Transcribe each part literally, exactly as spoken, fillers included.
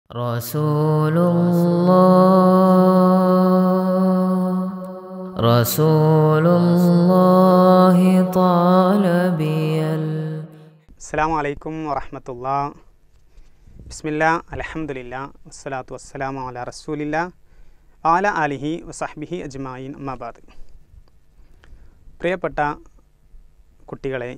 റസൂലുള്ളാഹ് റസൂലുള്ളാഹി ത്വാലബിയൽ. അസ്സലാമു അലൈക്കും വറഹ്മത്തുള്ളാഹി. ബിസ്മില്ലാഹ് അൽഹംദുലില്ലാഹ് വസ്സലാത്തു വസ്സലാമു അലാ റസൂലില്ലാഹ് വഅലാ ആലിഹി വസഹ്ബിഹി അജ്മഈൻ. അമ്മാ ബഅദ്. പ്രിയപ്പെട്ട കുട്ടികളെ,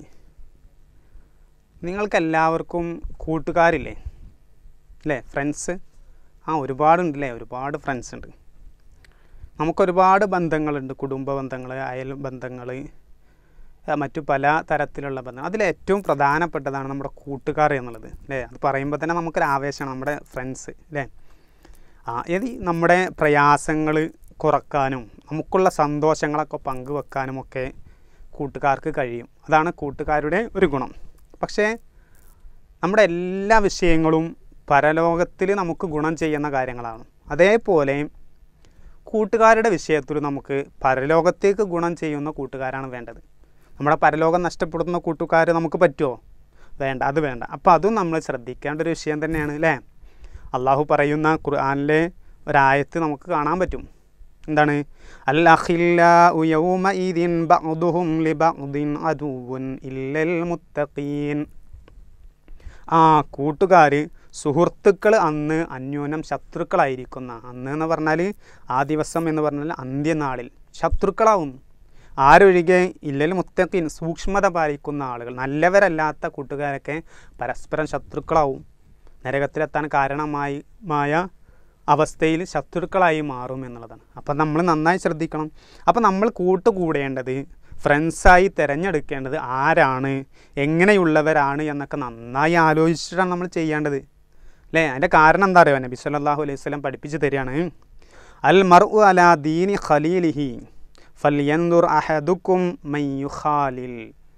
നിങ്ങൾക്കെല്ലാവർക്കും കൂട്ടുകാരില്ലേ അല്ലേ? ഫ്രണ്ട്സ് ആ ഒരുപാടുണ്ടല്ലേ, ഒരുപാട് ഫ്രണ്ട്സ് ഉണ്ട്. നമുക്കൊരുപാട് ബന്ധങ്ങളുണ്ട്, കുടുംബ ബന്ധങ്ങൾ, അയൽ ബന്ധങ്ങൾ, മറ്റു പല തരത്തിലുള്ള ബന്ധങ്ങൾ. അതിലേറ്റവും പ്രധാനപ്പെട്ടതാണ് നമ്മുടെ കൂട്ടുകാർ എന്നുള്ളത് അല്ലേ? അത് പറയുമ്പോൾ തന്നെ നമുക്കൊരു ആവേശമാണ്, നമ്മുടെ ഫ്രണ്ട്സ് അല്ലേ? ആ ഇത് നമ്മുടെ പ്രയാസങ്ങൾ കുറക്കാനും നമുക്കുള്ള സന്തോഷങ്ങളൊക്കെ പങ്കുവെക്കാനുമൊക്കെ കൂട്ടുകാർക്ക് കഴിയും. അതാണ് കൂട്ടുകാരുടെ ഒരു ഗുണം. പക്ഷേ നമ്മുടെ എല്ലാ വിഷയങ്ങളും പരലോകത്തിൽ നമുക്ക് ഗുണം ചെയ്യുന്ന കാര്യങ്ങളാണ്. അതേപോലെ കൂട്ടുകാരുടെ വിഷയത്തിൽ നമുക്ക് പരലോകത്തേക്ക് ഗുണം ചെയ്യുന്ന കൂട്ടുകാരാണ് വേണ്ടത്. നമ്മുടെ പരലോകം നഷ്ടപ്പെടുന്ന കൂട്ടുകാർ നമുക്ക് പറ്റുമോ? വേണ്ട, അത് വേണ്ട. അപ്പോൾ അതും നമ്മൾ ശ്രദ്ധിക്കേണ്ട ഒരു വിഷയം തന്നെയാണ് അല്ലേ? അള്ളാഹു പറയുന്ന ഖുർആനിലെ ഒരായത്ത് നമുക്ക് കാണാൻ പറ്റും. എന്താണ്? അൽ അഖില്ലാഉ യൗമഇദിൻ ബഅ്ദുഹും ലിബഅ്ദിൻ അദുവ്വുൻ ഇല്ലൽ മുത്തഖീൻ. ആ കൂട്ടുകാർ, സുഹൃത്തുക്കൾ അന്ന് അന്യോന്യം ശത്രുക്കളായിരിക്കുന്ന, അന്ന് എന്ന് പറഞ്ഞാൽ ആ ദിവസം എന്ന് പറഞ്ഞാൽ അന്ത്യനാളിൽ ശത്രുക്കളാവും. ആരൊഴികെ? ഇല്ലൽ മുത്തഖീൻ, സൂക്ഷ്മത പാലിക്കുന്ന ആളുകൾ. നല്ലവരല്ലാത്ത കൂട്ടുകാരൊക്കെ പരസ്പരം ശത്രുക്കളാവും. നരകത്തിലെത്താൻ കാരണമായി മായ അവസ്ഥയിൽ ശത്രുക്കളായി മാറും എന്നുള്ളതാണ്. അപ്പം നമ്മൾ നന്നായി ശ്രദ്ധിക്കണം. അപ്പം നമ്മൾ കൂട്ടുകൂടേണ്ടത്, ഫ്രണ്ട്സായി തിരഞ്ഞെടുക്കേണ്ടത് ആരാണ്, എങ്ങനെയുള്ളവരാണ് എന്നൊക്കെ നന്നായി ആലോചിച്ചിട്ടാണ് നമ്മൾ ചെയ്യേണ്ടത് അല്ലേ? അതിൻ്റെ കാരണം എന്താ അറിയുക? നബി സല്ലല്ലാഹു അലൈഹി വസല്ലം പഠിപ്പിച്ച് തരികയാണ്, അൽ മർഉ അലാ ദീനി ഖലീലിഹി ഫൽയൻദുർ അഹദുക്കും മൻ യുഖാലിൽ.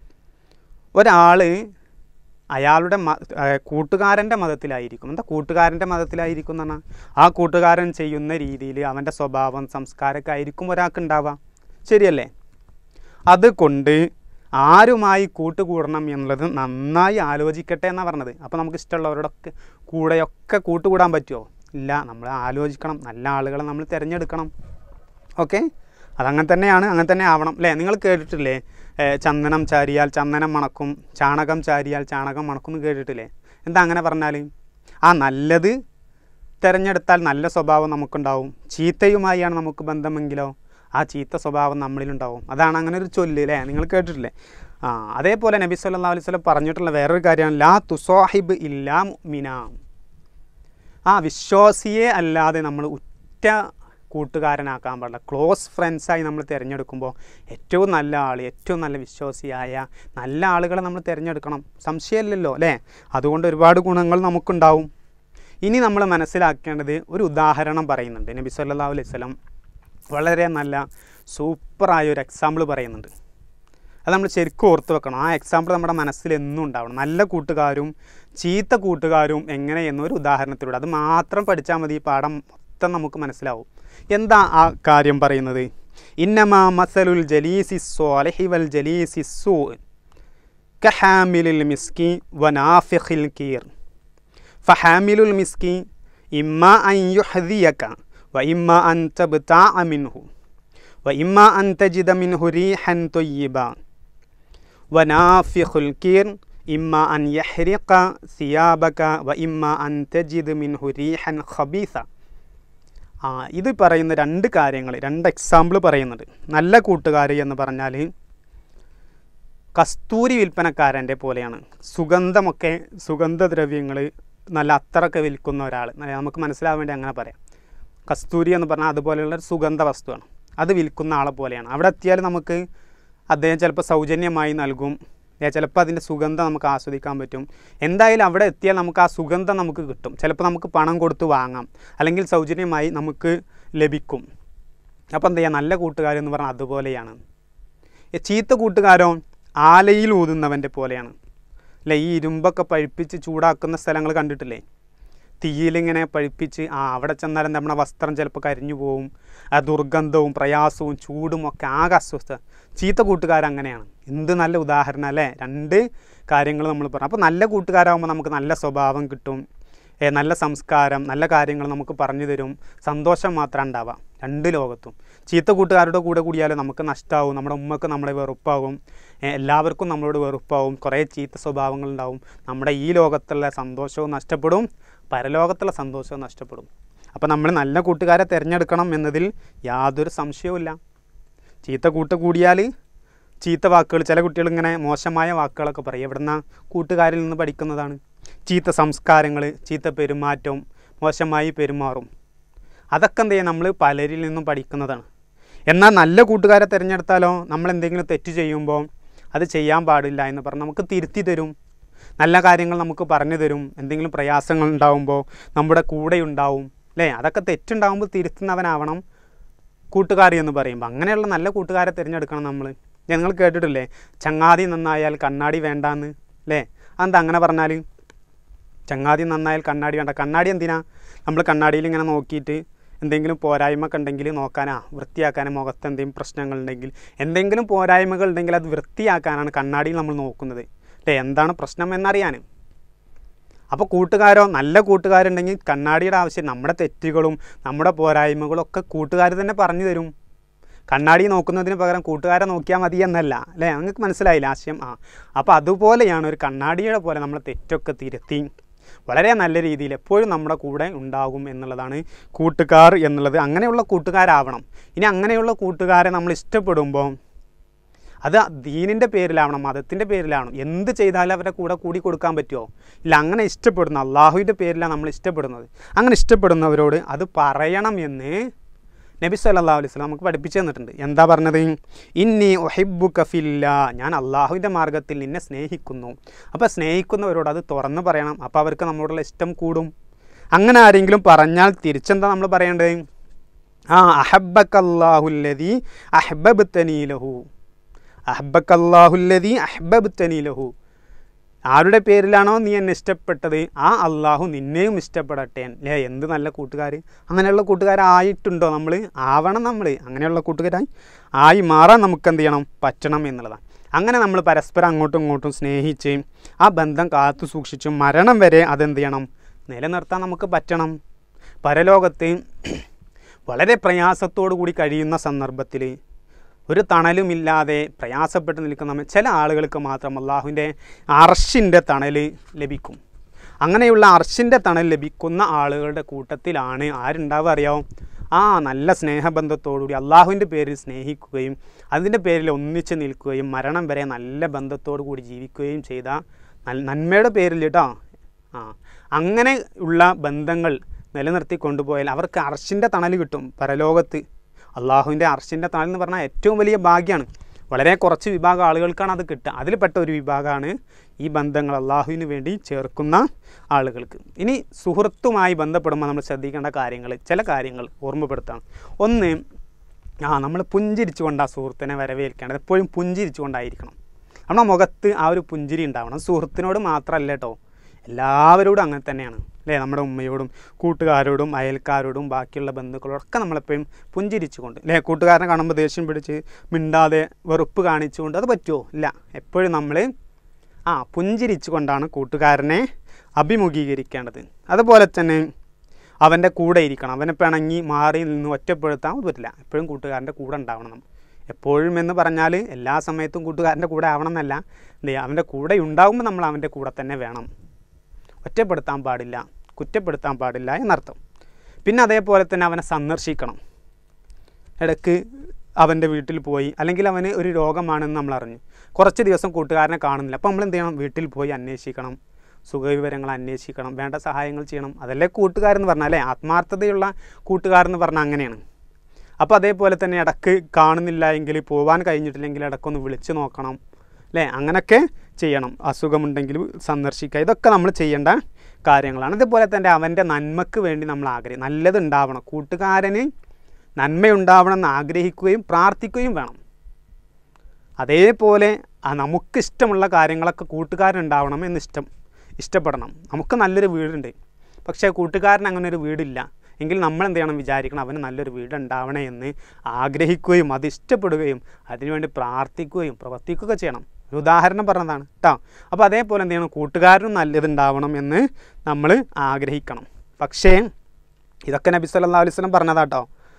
ഒരാൾ അയാളുടെ മ കൂട്ടുകാരൻ്റെ മതത്തിലായിരിക്കും. എന്താ കൂട്ടുകാരൻ്റെ മതത്തിലായിരിക്കും എന്ന് പറഞ്ഞാൽ ആ കൂട്ടുകാരൻ ചെയ്യുന്ന രീതിയിൽ അവൻ്റെ സ്വഭാവം, സംസ്കാരമൊക്കെ ആയിരിക്കും ഒരാൾക്ക് ഉണ്ടാവുക. ശരിയല്ലേ? അതുകൊണ്ട് ആരുമായി കൂട്ടുകൂടണം എന്നുള്ളത് നന്നായി ആലോചിക്കട്ടെ എന്നാണ് പറഞ്ഞത്. അപ്പോൾ നമുക്ക് ഇഷ്ടമുള്ളവരോടൊക്കെ കൂടെയൊക്കെ കൂട്ടുകൂടാൻ പറ്റുമോ? ഇല്ല, നമ്മൾ ആലോചിക്കണം. നല്ല ആളുകളെ നമ്മൾ തിരഞ്ഞെടുക്കണം. ഓക്കെ, അതങ്ങനെ തന്നെയാണ്, അങ്ങനെ തന്നെ ആവണം അല്ലേ? നിങ്ങൾ കേട്ടിട്ടില്ലേ, ചന്ദനം ചാരിയാൽ ചന്ദനം മണക്കും, ചാണകം ചാരിയാൽ ചാണകം മണക്കും എന്ന് കേട്ടിട്ടില്ലേ? എന്താ അങ്ങനെ പറഞ്ഞാൽ? ആ നല്ലത് തിരഞ്ഞെടുത്താൽ നല്ല സ്വഭാവം നമുക്കുണ്ടാവും. ചീത്തയുമായാണ് നമുക്ക് ബന്ധമെങ്കിലോ ആ ചീത്ത സ്വഭാവം നമ്മളിലുണ്ടാവും. അതാണ് അങ്ങനെ ഒരു ചൊല്ല് അല്ലേ? നിങ്ങൾ കേട്ടിട്ടില്ലേ? ആ അതേപോലെ നബി സല്ലല്ലാഹു അലൈഹി വസല്ലം പറഞ്ഞിട്ടുള്ള വേറൊരു കാര്യമാണ് ലാ തുസാഹിബ് ഇല്ലാ മുഅ്മിന. ആ വിശ്വാസിയെ അല്ലാതെ നമ്മൾ ഉറ്റ കൂട്ടുകാരനാക്കാൻ പാടില്ല. ക്ലോസ് ഫ്രണ്ട്സായി നമ്മൾ തിരഞ്ഞെടുക്കുമ്പോൾ ഏറ്റവും നല്ല ആൾ, ഏറ്റവും നല്ല വിശ്വാസിയായ നല്ല ആളുകളെ നമ്മൾ തിരഞ്ഞെടുക്കണം. സംശയമില്ലല്ലോ അല്ലേ? അതുകൊണ്ട് ഒരുപാട് ഗുണങ്ങൾ നമുക്കുണ്ടാവും. ഇനി നമ്മൾ മനസ്സിലാക്കേണ്ടത് ഒരു ഉദാഹരണം പറയുന്നുണ്ട്. നബി സല്ലല്ലാഹു അലൈഹി വസല്ലം വളരെ നല്ല സൂപ്പറായ ഒരു എക്സാമ്പിൾ പറയുന്നുണ്ട്. അത് നമ്മൾ ശരിക്കും ഓർത്ത് വെക്കണം. ആ എക്സാമ്പിൾ നമ്മുടെ മനസ്സിൽ എന്നും ഉണ്ടാവണം. നല്ല കൂട്ടുകാരും ചീത്ത കൂട്ടുകാരും എങ്ങനെ എന്നൊരു ഉദാഹരണത്തിലൂടെ അത് മാത്രം പഠിച്ചാൽ മതി. ഈ പാഠം മൊത്തം നമുക്ക് മനസ്സിലാവും. എന്താ ആ കാര്യം പറയുന്നത്? ഇന്നമാ മസലുൽ ജലീസി സ്വാലിഹി വൽ ജലീസി സൂ കഹാമിലുൽ മിസ്കി വനാഫിഖിൽ കീർ ഫഹാമിലുൽ മിസ്കി ഇമ്മാ അൻ യുഹദിയക വഇമ്മാ അൻ തബ്തഅ മിൻഹു വഇമ്മാ അൻ തജിദ മിൻഹു റീഹൻ ത്വയ്യിബ വനാഫിഖുൽ കീർ ഇമ്മാ അൻ യഹ്രിഖ സിയാബക വഇമ്മാ അൻ തജിദ മിൻഹു റീഹൻ ഖബീസ. ആ ഇത് പറയുന്ന രണ്ട് കാര്യങ്ങൾ, രണ്ട് എക്സാമ്പിൾ പറയുന്നുണ്ട്. നല്ല കൂട്ടുകാർ എന്ന് പറഞ്ഞാൽ കസ്തൂരി വിൽപ്പനക്കാരൻ്റെ പോലെയാണ്. സുഗന്ധമൊക്കെ, സുഗന്ധദ്രവ്യങ്ങൾ നല്ല അത്തറൊക്കെ വിൽക്കുന്ന ഒരാൾ, നമുക്ക് മനസ്സിലാവാൻ വേണ്ടി അങ്ങനെ പറയാം. കസ്തൂരി എന്ന് പറഞ്ഞാൽ അതുപോലെയുള്ള ഒരു സുഗന്ധ വസ്തുവാണ്. അത് വിൽക്കുന്ന ആളെ പോലെയാണ്. അവിടെ എത്തിയാൽ നമുക്ക് അദ്ദേഹം ചിലപ്പോൾ സൗജന്യമായി നൽകും, ചിലപ്പോൾ അതിൻ്റെ സുഗന്ധം നമുക്ക് ആസ്വദിക്കാൻ പറ്റും. എന്തായാലും അവിടെ എത്തിയാൽ നമുക്ക് ആ സുഗന്ധം നമുക്ക് കിട്ടും. ചിലപ്പോൾ നമുക്ക് പണം കൊടുത്ത് വാങ്ങാം, അല്ലെങ്കിൽ സൗജന്യമായി നമുക്ക് ലഭിക്കും. അപ്പോൾ എന്താ ചെയ്യുക? നല്ല കൂട്ടുകാരെന്ന് പറഞ്ഞാൽ അതുപോലെയാണ്. ചീത്ത കൂട്ടുകാരോ ആലയിൽ ഊതുന്നവൻ്റെ പോലെയാണ് അല്ലേ? ഈ ഇരുമ്പൊക്കെ പഴുപ്പിച്ച് ചൂടാക്കുന്ന സ്ഥലങ്ങൾ കണ്ടിട്ടില്ലേ? തീയിലിങ്ങനെ പഴുപ്പിച്ച് ആ അവിടെ ചെന്നാലും നമ്മുടെ വസ്ത്രം ചിലപ്പോൾ കരിഞ്ഞു പോവും. ആ ദുർഗന്ധവും പ്രയാസവും ചൂടും ഒക്കെ ആകെ അസ്വസ്ഥ. ചീത്ത കൂട്ടുകാരങ്ങനെയാണ്. എന്ത് നല്ല ഉദാഹരണം അല്ലേ? രണ്ട് കാര്യങ്ങൾ നമ്മൾ പറഞ്ഞു. അപ്പോൾ നല്ല കൂട്ടുകാരാകുമ്പോൾ നമുക്ക് നല്ല സ്വഭാവം കിട്ടും, നല്ല സംസ്കാരം, നല്ല കാര്യങ്ങൾ നമുക്ക് പറഞ്ഞു തരും, സന്തോഷം മാത്രം ഉണ്ടാവാം രണ്ട് ലോകത്തും. ചീത്ത കൂട്ടുകാരുടെ കൂടെ കൂടിയാലും നമുക്ക് നഷ്ടമാവും, നമ്മുടെ ഉമ്മക്ക് നമ്മളെ വെറുപ്പാവും, എല്ലാവർക്കും നമ്മളോട് വെറുപ്പാവും, കുറേ ചീത്ത സ്വഭാവങ്ങളുണ്ടാവും, നമ്മുടെ ഈ ലോകത്തുള്ള സന്തോഷവും നഷ്ടപ്പെടും, പരലോകത്തുള്ള സന്തോഷവും നഷ്ടപ്പെടും. അപ്പോൾ നമ്മൾ നല്ല കൂട്ടുകാരെ തിരഞ്ഞെടുക്കണം എന്നതിൽ യാതൊരു സംശയവുമില്ല. ചീത്ത കൂട്ട് കൂടിയാൽ ചീത്ത വാക്കുകൾ, ചില കുട്ടികൾ ഇങ്ങനെ മോശമായ വാക്കുകളൊക്കെ പറയും, എവിടുന്ന കൂട്ടുകാരിൽ നിന്ന് പഠിക്കുന്നതാണ്. ചീത്ത സംസ്കാരങ്ങൾ, ചീത്ത പെരുമാറ്റം, മോശമായി പെരുമാറും, അതൊക്കെ എന്ത് ചെയ്യുക നമ്മൾ പലരിൽ നിന്നും പഠിക്കുന്നതാണ്. എന്നാൽ നല്ല കൂട്ടുകാരെ തിരഞ്ഞെടുത്താലോ നമ്മൾ എന്തെങ്കിലും തെറ്റ് ചെയ്യുമ്പോൾ അത് ചെയ്യാൻ പാടില്ല എന്ന് പറഞ്ഞ് നമുക്ക് തിരുത്തി തരും, നല്ല കാര്യങ്ങൾ നമുക്ക് പറഞ്ഞു തരും, എന്തെങ്കിലും പ്രയാസങ്ങൾ ഉണ്ടാകുമ്പോൾ നമ്മുടെ കൂടെ ഉണ്ടാവും അല്ലേ. അതൊക്കെ തെറ്റുണ്ടാകുമ്പോൾ തിരുത്തുന്നവനാവണം കൂട്ടുകാർ എന്ന് പറയുമ്പോൾ. അങ്ങനെയുള്ള നല്ല കൂട്ടുകാരെ തിരഞ്ഞെടുക്കണം നമ്മൾ. നിങ്ങൾ കേട്ടിട്ടില്ലേ, ചങ്ങാതി നന്നായാൽ കണ്ണാടി വേണ്ടാന്ന് അല്ലേ? അതെന്താ അങ്ങനെ പറഞ്ഞാൽ? ചങ്ങാതി നന്നായാൽ കണ്ണാടി വേണ്ട. കണ്ണാടി എന്തിനാ? നമ്മൾ കണ്ണാടിയിൽ ഇങ്ങനെ നോക്കിയിട്ട് എന്തെങ്കിലും പോരായ്മ ഉണ്ടെങ്കിൽ നോക്കാനാ, വൃത്തിയാക്കാനാ, മുഖത്ത് എന്തെങ്കിലും പ്രശ്നങ്ങളുണ്ടെങ്കിൽ, എന്തെങ്കിലും പോരായ്മകൾ ഉണ്ടെങ്കിൽ അത് വൃത്തിയാക്കാനാണ് കണ്ണാടിയിൽ നമ്മൾ നോക്കുന്നത് അല്ലേ, എന്താണ് പ്രശ്നം എന്നറിയാൻ. അപ്പോൾ കൂട്ടുകാരോ, നല്ല കൂട്ടുകാരുണ്ടെങ്കിൽ കണ്ണാടിയുടെ ആവശ്യം, നമ്മുടെ തെറ്റുകളും നമ്മുടെ പോരായ്മകളും ഒക്കെ കൂട്ടുകാർ തന്നെ പറഞ്ഞു തരും. കണ്ണാടി നോക്കുന്നതിന് പകരം കൂട്ടുകാരെ നോക്കിയാൽ മതി എന്നല്ല അല്ലേ? നിങ്ങൾക്ക് മനസ്സിലായില്ല ആശയം? ആ അപ്പോൾ അതുപോലെയാണ് ഒരു കണ്ണാടിയുടെ പോലെ നമ്മൾ തെറ്റൊക്കെ തിരുത്തി വളരെ നല്ല രീതിയിൽ എപ്പോഴും നമ്മുടെ കൂടെ ഉണ്ടാകും എന്നുള്ളതാണ് കൂട്ടുകാർ എന്നുള്ളത്. അങ്ങനെയുള്ള കൂട്ടുകാരാവണം. ഇനി അങ്ങനെയുള്ള കൂട്ടുകാരെ നമ്മൾ ഇഷ്ടപ്പെടുമ്പോൾ അത് ദീനിൻ്റെ പേരിലാവണം, മതത്തിൻ്റെ പേരിലാവണം. എന്ത് ചെയ്താലും അവരുടെ കൂടെ കൂടി കൊടുക്കാൻ പറ്റുമോ? ഇല്ല. അങ്ങനെ ഇഷ്ടപ്പെടുന്ന അള്ളാഹുവിൻ്റെ പേരിലാണ് നമ്മൾ ഇഷ്ടപ്പെടുന്നത്. അങ്ങനെ ഇഷ്ടപ്പെടുന്നവരോട് അത് പറയണം എന്ന് നബി സല്ലല്ലാഹു അലൈഹി വസല്ലം നമുക്ക് പഠിപ്പിച്ചു തന്നിട്ടുണ്ട്. എന്താ പറഞ്ഞത്? ഇന്നി ഉഹിബ്ബുക ഫില്ലാ, ഞാൻ അള്ളാഹുവിൻ്റെ മാർഗ്ഗത്തിൽ നിന്നെ സ്നേഹിക്കുന്നു. അപ്പോൾ സ്നേഹിക്കുന്നവരോട് അത് തുറന്ന് പറയണം. അപ്പോൾ അവർക്ക് നമ്മളോടുള്ള ഇഷ്ടം കൂടും. അങ്ങനെ ആരെങ്കിലും പറഞ്ഞാൽ തിരിച്ചെന്താ നമ്മൾ പറയേണ്ടത്? ആ അഹബ്ബക്കല്ലാഹുല്ലദീ അഹ്ബബ്തനീ ലഹു, അഹബ്ബക്കല്ലാഹുല്ലദീ അഹ്ബബ്തനീ ലഹു, ആരുടെ പേരിലാണോ നീ എന്നെ ഇഷ്ടപ്പെട്ടത് ആ അള്ളാഹു നിന്നെയും ഇഷ്ടപ്പെടട്ടെ അല്ലേ. എന്ത് നല്ല കൂട്ടുകാർ! അങ്ങനെയുള്ള കൂട്ടുകാരായിട്ടുണ്ടോ നമ്മൾ? ആവണം നമ്മൾ. അങ്ങനെയുള്ള കൂട്ടുകാരായി ആയി മാറാൻ നമുക്ക് എന്ത് ചെയ്യണം? പറ്റണം എന്നുള്ളതാണ്. അങ്ങനെ നമ്മൾ പരസ്പരം അങ്ങോട്ടും ഇങ്ങോട്ടും സ്നേഹിച്ച് ആ ബന്ധം കാത്തു സൂക്ഷിച്ച് മരണം വരെ അതെന്ത് ചെയ്യണം? നിലനിർത്താൻ നമുക്ക് പറ്റണം. പരലോകത്ത് വളരെ പ്രയാസത്തോടു കൂടി കഴിയുന്ന സന്ദർഭത്തിൽ ഒരു തണലുമില്ലാതെ പ്രയാസപ്പെട്ട് നിൽക്കുന്ന ചില ആളുകൾക്ക് മാത്രം അള്ളാഹുവിൻ്റെ അർശിൻ്റെ തണൽ ലഭിക്കും. അങ്ങനെയുള്ള അർശിൻ്റെ തണൽ ലഭിക്കുന്ന ആളുകളുടെ കൂട്ടത്തിലാണ് ആരുണ്ടാവുക അറിയാമോ? ആ നല്ല സ്നേഹബന്ധത്തോടുകൂടി അള്ളാഹുവിൻ്റെ പേരിൽ സ്നേഹിക്കുകയും അതിൻ്റെ പേരിൽ ഒന്നിച്ച് നിൽക്കുകയും മരണം വരെ നല്ല ബന്ധത്തോടു കൂടി ജീവിക്കുകയും ചെയ്ത നന്മയുടെ പേരിൽ കേട്ടോ. ആ അങ്ങനെ ഉള്ള ബന്ധങ്ങൾ നിലനിർത്തി കൊണ്ടുപോയാൽ അവർക്ക് അർശിൻ്റെ തണൽ കിട്ടും പരലോകത്ത്. അള്ളാഹുവിൻ്റെ അർശിൻ്റെ തണൽ എന്ന് പറഞ്ഞാൽ ഏറ്റവും വലിയ ഭാഗ്യമാണ്. വളരെ കുറച്ച് വിഭാഗം ആളുകൾക്കാണ് അത് കിട്ടുക. അതിൽപ്പെട്ട ഒരു വിഭാഗമാണ് ഈ ബന്ധങ്ങൾ അള്ളാഹുവിന് വേണ്ടി ചേർക്കുന്ന ആളുകൾക്ക്. ഇനി സുഹൃത്തുമായി ബന്ധപ്പെടുമ്പോൾ നമ്മൾ ശ്രദ്ധിക്കേണ്ട കാര്യങ്ങൾ, ചില കാര്യങ്ങൾ ഓർമ്മപ്പെടുത്താണ്. ഒന്ന്, ആ നമ്മൾ പുഞ്ചിരിച്ചുകൊണ്ട് ആ സുഹൃത്തിനെ വരവേൽക്കേണ്ടത്. എപ്പോഴും പുഞ്ചിരിച്ചുകൊണ്ടായിരിക്കണം. നമ്മുടെ മുഖത്ത് ആ ഒരു പുഞ്ചിരി ഉണ്ടാവണം. സുഹൃത്തിനോട് മാത്രമല്ല കേട്ടോ, എല്ലാവരോടും അങ്ങനെ തന്നെയാണ് അല്ലേ. നമ്മുടെ ഉമ്മയോടും കൂട്ടുകാരോടും അയൽക്കാരോടും ബാക്കിയുള്ള ബന്ധുക്കളോടൊക്കെ നമ്മളെപ്പോഴും പുഞ്ചിരിച്ചുകൊണ്ട് അല്ലേ. കൂട്ടുകാരനെ കാണുമ്പോൾ ദേഷ്യം പിടിച്ച് മിണ്ടാതെ വെറുപ്പ് കാണിച്ചുകൊണ്ട് അത് പറ്റുമോ? ഇല്ല. എപ്പോഴും നമ്മൾ ആ പുഞ്ചിരിച്ചു കൊണ്ടാണ് കൂട്ടുകാരനെ അഭിമുഖീകരിക്കേണ്ടത്. അതുപോലെ തന്നെ അവൻ്റെ കൂടെ ഇരിക്കണം. അവനെ പിണങ്ങി മാറി നിന്ന് ഒറ്റപ്പെടുത്താൻ പറ്റില്ല. എപ്പോഴും കൂട്ടുകാരൻ്റെ കൂടെ ഉണ്ടാവണം നമ്മൾ. എപ്പോഴും എന്ന് പറഞ്ഞാൽ എല്ലാ സമയത്തും കൂട്ടുകാരൻ്റെ കൂടെ ആവണം എന്നല്ല. അല്ലേ, അവൻ്റെ കൂടെ ഉണ്ടാകുമ്പോൾ നമ്മൾ അവൻ്റെ കൂടെ തന്നെ വേണം. ഒറ്റപ്പെടുത്താൻ പാടില്ല, കുറ്റപ്പെടുത്താൻ പാടില്ല എന്നർത്ഥം. പിന്നെ അതേപോലെ തന്നെ അവനെ സന്ദർശിക്കണം. ഇടയ്ക്ക് അവൻ്റെ വീട്ടിൽ പോയി, അല്ലെങ്കിൽ അവന് ഒരു രോഗമാണെന്ന് നമ്മൾ അറിഞ്ഞു, കുറച്ച് ദിവസം കൂട്ടുകാരനെ കാണുന്നില്ല, അപ്പോൾ നമ്മൾ എന്ത് ചെയ്യണം? വീട്ടിൽ പോയി അന്വേഷിക്കണം, സുഖവിവരങ്ങൾ അന്വേഷിക്കണം, വേണ്ട സഹായങ്ങൾ ചെയ്യണം. അതല്ലേ കൂട്ടുകാരെന്ന് പറഞ്ഞാൽ അല്ലേ, ആത്മാർത്ഥതയുള്ള കൂട്ടുകാരെന്ന് പറഞ്ഞാൽ അങ്ങനെയാണ്. അപ്പോൾ അതേപോലെ തന്നെ ഇടയ്ക്ക് കാണുന്നില്ല എങ്കിൽ, പോകാൻ കഴിഞ്ഞിട്ടില്ലെങ്കിൽ ഇടയ്ക്കൊന്ന് വിളിച്ച് നോക്കണം അല്ലേ. അങ്ങനെയൊക്കെ ചെയ്യണം. അസുഖമുണ്ടെങ്കിൽ സന്ദർശിക്കുക. ഇതൊക്കെ നമ്മൾ ചെയ്യേണ്ട കാര്യങ്ങളാണ്. ഇതുപോലെ തന്നെ അവൻ്റെ നന്മയ്ക്ക് വേണ്ടി നമ്മൾ ആഗ്രഹിക്കും, നല്ലതുണ്ടാവണം, കൂട്ടുകാരന് നന്മയുണ്ടാവണം എന്ന് ആഗ്രഹിക്കുകയും പ്രാർത്ഥിക്കുകയും വേണം. അതേപോലെ നമുക്കിഷ്ടമുള്ള കാര്യങ്ങളൊക്കെ കൂട്ടുകാരനുണ്ടാവണം എന്ന് ഇഷ്ടം ഇഷ്ടപ്പെടണം. നമുക്ക് നല്ലൊരു വീടുണ്ട്, പക്ഷേ കൂട്ടുകാരന് അങ്ങനെ ഒരു വീടില്ല എങ്കിൽ നമ്മൾ എന്ത് ചെയ്യണം? വിചാരിക്കണം അവന് നല്ലൊരു വീടുണ്ടാവണേ എന്ന് ആഗ്രഹിക്കുകയും അത് ഇഷ്ടപ്പെടുകയും അതിനുവേണ്ടി പ്രാർത്ഥിക്കുകയും പ്രവർത്തിക്കുകയൊക്കെ ചെയ്യണം. ഒരു ഉദാഹരണം പറഞ്ഞതാണ് കേട്ടോ. അപ്പോൾ അതേപോലെ എന്ത് ചെയ്യണം, കൂട്ടുകാരനും നല്ലതുണ്ടാവണം എന്ന് നമ്മൾ ആഗ്രഹിക്കണം. പക്ഷേ ഇതൊക്കെ നബി സല്ലല്ലാഹു അലൈഹി വസല്ലം പറഞ്ഞതാട്ടോ.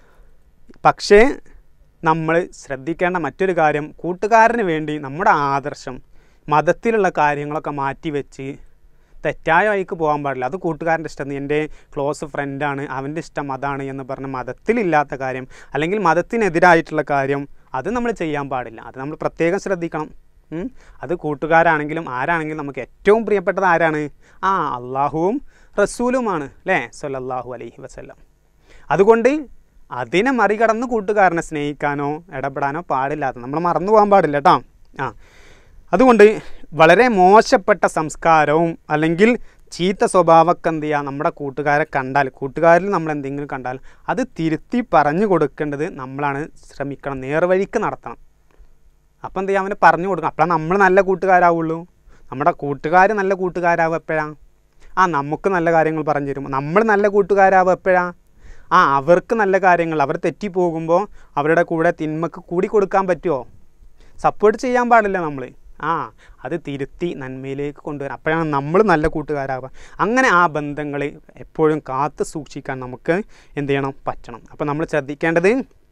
പക്ഷേ നമ്മൾ ശ്രദ്ധിക്കേണ്ട മറ്റൊരു കാര്യം, കൂട്ടുകാരന് വേണ്ടി നമ്മുടെ ആദർശം മതത്തിലുള്ള കാര്യങ്ങളൊക്കെ മാറ്റി വെച്ച് തെറ്റായ വഴിക്ക് പോകാൻ പാടില്ല. അത് കൂട്ടുകാരൻ്റെ ഇഷ്ടം, എൻ്റെ ക്ലോസ് ഫ്രണ്ടാണ്, അവൻ്റെ ഇഷ്ടം അതാണ് എന്ന് പറഞ്ഞ് മതത്തിലില്ലാത്ത കാര്യം അല്ലെങ്കിൽ മതത്തിനെതിരായിട്ടുള്ള കാര്യം അത് നമ്മൾ ചെയ്യാൻ പാടില്ല. അത് നമ്മൾ പ്രത്യേകം ശ്രദ്ധിക്കണം. അത് കൂട്ടുകാരാണെങ്കിലും ആരാണെങ്കിലും നമുക്ക് ഏറ്റവും പ്രിയപ്പെട്ടത് ആരാണ്? ആ അള്ളാഹുവും റസൂലുമാണ് അല്ലേ, സ്വല്ലല്ലാഹു അലൈഹി വസല്ലം. അതുകൊണ്ട് അതിനെ മറികടന്ന് കൂട്ടുകാരനെ സ്നേഹിക്കാനോ ഇടപെടാനോ പാടില്ലാത്ത നമ്മൾ മറന്നു പോകാൻ പാടില്ല കേട്ടോ. ആ അതുകൊണ്ട് വളരെ മോശപ്പെട്ട സംസ്കാരവും അല്ലെങ്കിൽ ചീത്ത സ്വഭാവമൊക്കെ എന്ത് ചെയ്യുക, നമ്മുടെ കൂട്ടുകാരെ കണ്ടാൽ, കൂട്ടുകാരിൽ നമ്മൾ എന്തെങ്കിലും കണ്ടാൽ അത് തിരുത്തി പറഞ്ഞു കൊടുക്കേണ്ടത് നമ്മളാണ് ശ്രമിക്കണം, നേർവഴിക്ക് നടത്തണം. അപ്പം എന്ത് ചെയ്യുക, അവന് പറഞ്ഞു കൊടുക്കണം. അപ്പോഴാണ് നമ്മൾ നല്ല കൂട്ടുകാരാവുള്ളൂ. നമ്മുടെ കൂട്ടുകാർ നല്ല കൂട്ടുകാരാവും എപ്പോഴാണ്? ആ നമുക്ക് നല്ല കാര്യങ്ങൾ പറഞ്ഞു തരുമ്പോൾ നമ്മൾ നല്ല കൂട്ടുകാരാവും എപ്പോഴാണ്? ആ അവർക്ക് നല്ല കാര്യങ്ങൾ, അവർ തെറ്റിപ്പോകുമ്പോൾ അവരുടെ കൂടെ തിന്മക്ക് കൂടി കൊടുക്കാൻ പറ്റുമോ? സപ്പോർട്ട് ചെയ്യാൻ പാടില്ല നമ്മൾ. ആ അത് തിരുത്തി നന്മയിലേക്ക് കൊണ്ടുവരാം. അപ്പോഴാണ് നമ്മൾ നല്ല കൂട്ടുകാരാവുക. അങ്ങനെ ആ ബന്ധങ്ങൾ എപ്പോഴും കാത്തു സൂക്ഷിക്കാൻ നമുക്ക് എന്ത് ചെയ്യണം, പറ്റണം. അപ്പോൾ നമ്മൾ ശ്രദ്ധിക്കേണ്ടത്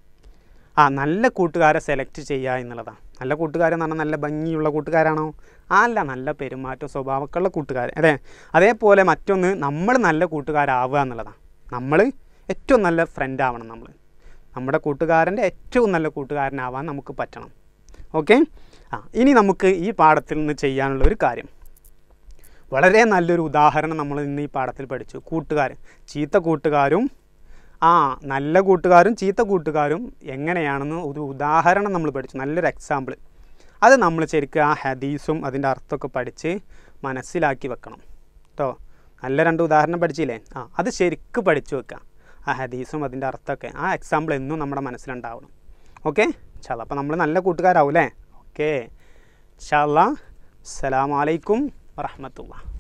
ആ നല്ല കൂട്ടുകാരെ സെലക്ട് ചെയ്യുക എന്നുള്ളതാണ്. നല്ല കൂട്ടുകാരെന്ന് പറഞ്ഞാൽ നല്ല ഭംഗിയുള്ള കൂട്ടുകാരാണോ? അല്ല, നല്ല പെരുമാറ്റം സ്വഭാവമൊക്കെയുള്ള കൂട്ടുകാർ അല്ലേ. അതേപോലെ മറ്റൊന്ന് നമ്മൾ നല്ല കൂട്ടുകാരാവുക എന്നുള്ളതാണ്. നമ്മൾ ഏറ്റവും നല്ല ഫ്രണ്ട് ആവണം. നമ്മൾ നമ്മുടെ കൂട്ടുകാരൻ്റെ ഏറ്റവും നല്ല കൂട്ടുകാരനാവാൻ നമുക്ക് പറ്റണം. ഓക്കെ. ആ ഇനി നമുക്ക് ഈ പാഠത്തിൽ നിന്ന് ചെയ്യാനുള്ള ഒരു കാര്യം, വളരെ നല്ലൊരു ഉദാഹരണം നമ്മൾ ഇന്ന് ഈ പാഠത്തിൽ പഠിച്ചു. കൂട്ടുകാർ, ചീത്ത കൂട്ടുകാരും ആ നല്ല കൂട്ടുകാരും ചീത്ത കൂട്ടുകാരും എങ്ങനെയാണെന്ന് ഒരു ഉദാഹരണം നമ്മൾ പഠിച്ചു, നല്ലൊരു എക്സാമ്പിൾ. അത് നമ്മൾ ശരിക്കും ആ ഹദീസും അതിൻ്റെ അർത്ഥമൊക്കെ പഠിച്ച് മനസ്സിലാക്കി വെക്കണം കേട്ടോ. നല്ല രണ്ട് ഉദാഹരണം പഠിച്ചില്ലേ, ആ അത് ശരിക്കും പഠിച്ചു വെക്കുക. ആ ഹദീസും അതിൻ്റെ അർത്ഥമൊക്കെ, ആ എക്സാമ്പിൾ എന്നും നമ്മുടെ മനസ്സിലുണ്ടാവണം. ഓക്കെ ഇൻഷാ അല്ലാഹ്. അപ്പോൾ നമ്മൾ നല്ല കൂട്ടുകാരാവും അല്ലേ. ഓക്കെ ഇൻഷാ അല്ലാഹ്. അസ്സലാമു അലൈക്കും വറഹ്മത്തുള്ളാഹി.